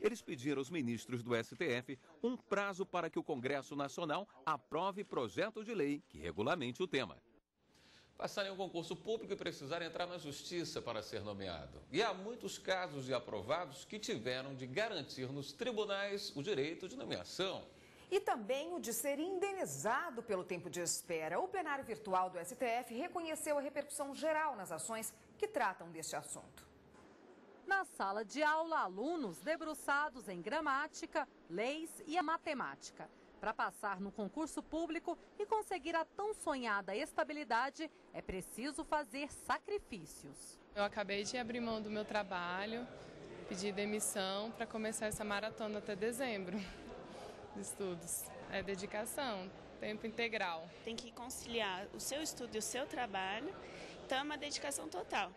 Eles pediram aos ministros do STF um prazo para que o Congresso Nacional aprove projeto de lei que regulamente o tema. Passar em um concurso público e precisar entrar na justiça para ser nomeado. E há muitos casos de aprovados que tiveram de garantir nos tribunais o direito de nomeação. E também o de ser indenizado pelo tempo de espera. O plenário virtual do STF reconheceu a repercussão geral nas ações que tratam deste assunto. Na sala de aula, alunos debruçados em gramática, leis e a matemática. Para passar no concurso público e conseguir a tão sonhada estabilidade, é preciso fazer sacrifícios. Eu acabei de abrir mão do meu trabalho, pedi demissão para começar essa maratona até dezembro de estudos. É dedicação, tempo integral. Tem que conciliar o seu estudo e o seu trabalho, então é uma dedicação total.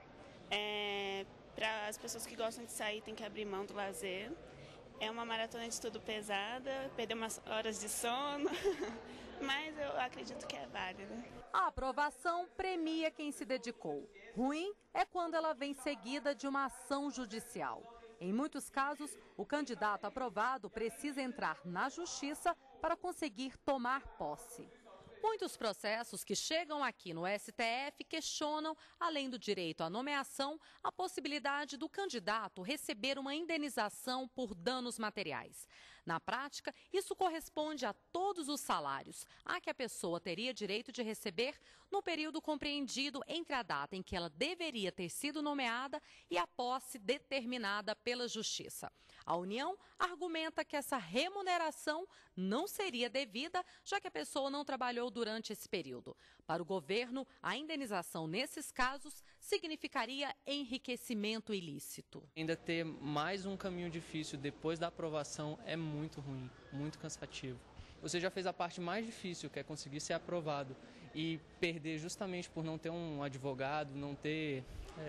Para as pessoas que gostam de sair, tem que abrir mão do lazer. É uma maratona de estudo pesada, perder umas horas de sono, mas eu acredito que é válida. A aprovação premia quem se dedicou. Ruim é quando ela vem seguida de uma ação judicial. Em muitos casos, o candidato aprovado precisa entrar na justiça para conseguir tomar posse. Muitos processos que chegam aqui no STF questionam, além do direito à nomeação, a possibilidade do candidato receber uma indenização por danos materiais. Na prática, isso corresponde a todos os salários a que a pessoa teria direito de receber no período compreendido entre a data em que ela deveria ter sido nomeada e a posse determinada pela Justiça. A União argumenta que essa remuneração não seria devida, já que a pessoa não trabalhou durante esse período. Para o governo, a indenização nesses casos significaria enriquecimento ilícito. Ainda ter mais um caminho difícil depois da aprovação é muito ruim, muito cansativo. Você já fez a parte mais difícil, que é conseguir ser aprovado, e perder justamente por não ter um advogado, não ter,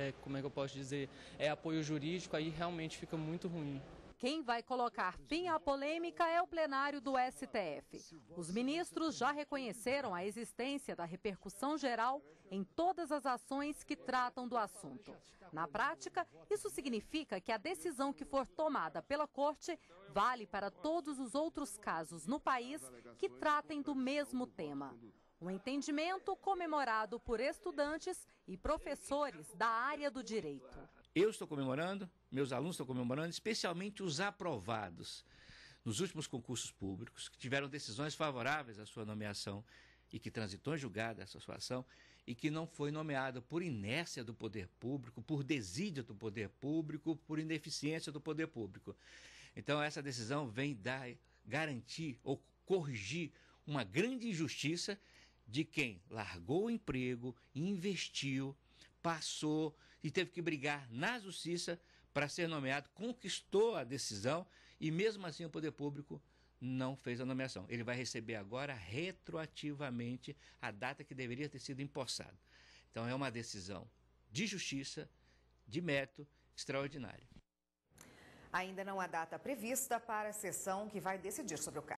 apoio jurídico, aí realmente fica muito ruim. Quem vai colocar fim à polêmica é o plenário do STF. Os ministros já reconheceram a existência da repercussão geral em todas as ações que tratam do assunto. Na prática, isso significa que a decisão que for tomada pela Corte vale para todos os outros casos no país que tratem do mesmo tema. Um entendimento comemorado por estudantes e professores da área do direito. Eu estou comemorando, meus alunos estão comemorando, especialmente os aprovados nos últimos concursos públicos, que tiveram decisões favoráveis à sua nomeação e que transitou em julgado essa sua ação e que não foi nomeado por inércia do poder público, por desídia do poder público, por ineficiência do poder público. Então essa decisão vem garantir ou corrigir uma grande injustiça de quem largou o emprego, investiu, passou e teve que brigar na justiça para ser nomeado, conquistou a decisão e mesmo assim o poder público não fez a nomeação. Ele vai receber agora retroativamente a data que deveria ter sido empossado. Então é uma decisão de justiça, de mérito extraordinário. Ainda não há data prevista para a sessão que vai decidir sobre o caso.